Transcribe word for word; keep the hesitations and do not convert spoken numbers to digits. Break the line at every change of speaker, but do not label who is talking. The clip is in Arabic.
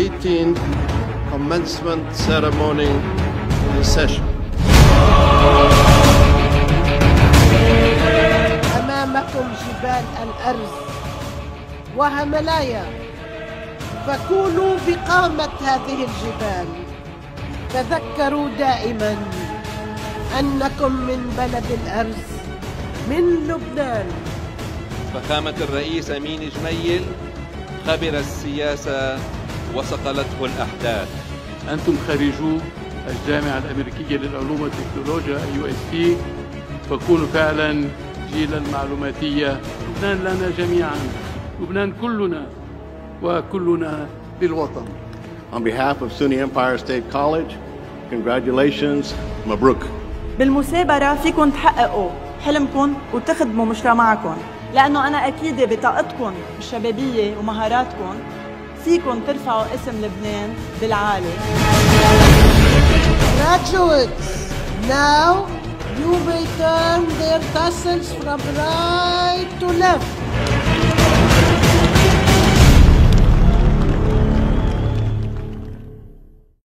eighteenth Commencement Ceremony in the session.
أمامكم جبال الأرز وهملايا، فكونوا بقامة هذه الجبال. تذكروا دائما أنكم من بلد الأرز، من لبنان.
فخامة الرئيس أمين جميل خبر السياسة وصقلته الأحداث.
أنتم خريجو الجامعة الأمريكية للعلوم والتكنولوجيا أي يو إس تي، فكونوا فعلا جيلا المعلوماتية. لبنان لنا جميعا، لبنان كلنا وكلنا للوطن.
On behalf of SUNY Empire State College, congratulations, مبروك.
بالمثابرة فيكم تحققوا حلمكم وتخدموا مجتمعكم، لأنه أنا أكيدة بطاقتكم الشبابية ومهاراتكم فيكم ترفعوا اسم لبنان بالعالي.
Graduates, now you may turn their tassels from right to left.